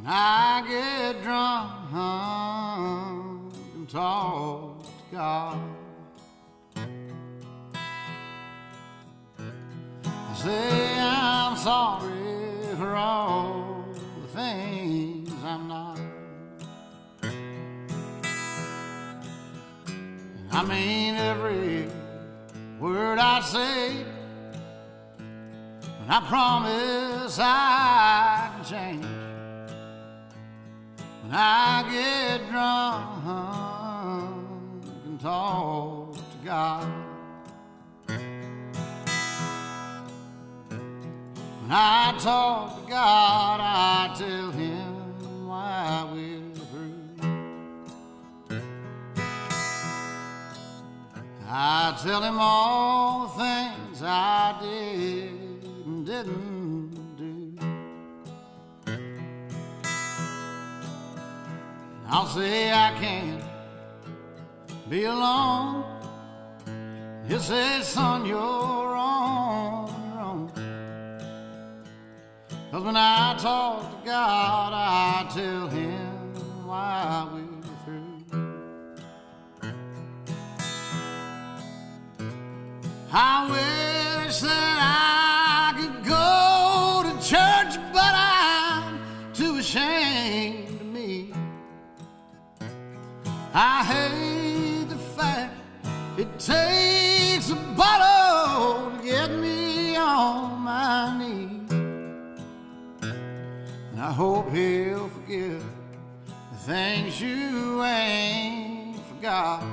When I get drunk and talk to God, I say I'm sorry for all the things I'm not. I mean every word I say, and I promise I can change. When I get drunk and talk to God, when I talk to God, I tell Him why we're through. I tell Him all the things I did and didn't do. I'll say I can't be alone. He'll say, son, you're on your own. 'Cause when I talk to God, I tell Him why we're through. I wish that I could go to church, but I'm too ashamed to meet. I hate the fact it takes a bottle to get me on my knees. And I hope He'll forgive the things you ain't forgot.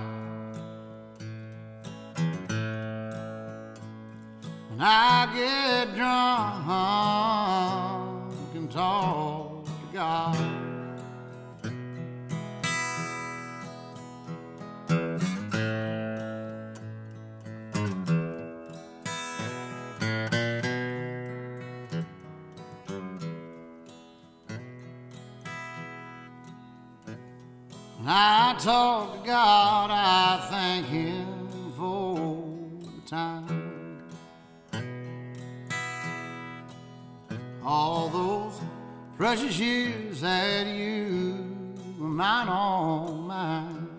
When I get drunk and talk to God, when I talk to God, I thank Him for the time. All those precious years that you were mine, all mine.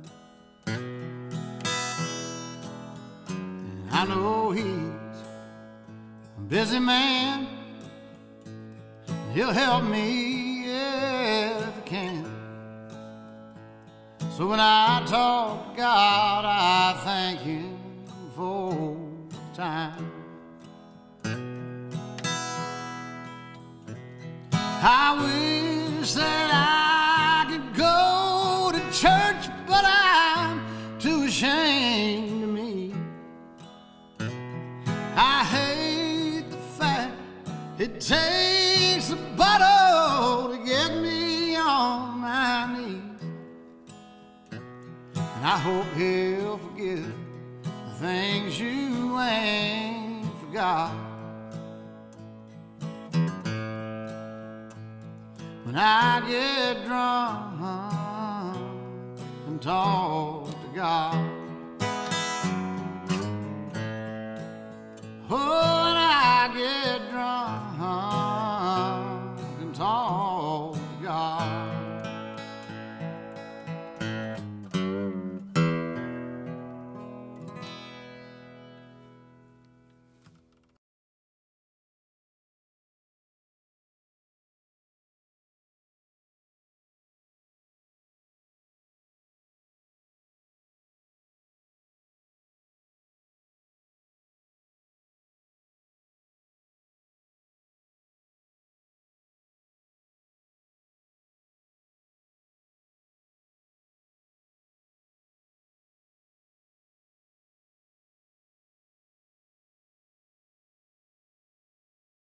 And I know He's a busy man, and He'll help me if He can. So when I talk to God, I thank Him for the time. I wish that I could go to church, but I'm too ashamed to meet. I hate the fact it takes a bottle to get me on my knees. And I hope He'll forgive the things you ain't forgot. When I get drunk and talk to God.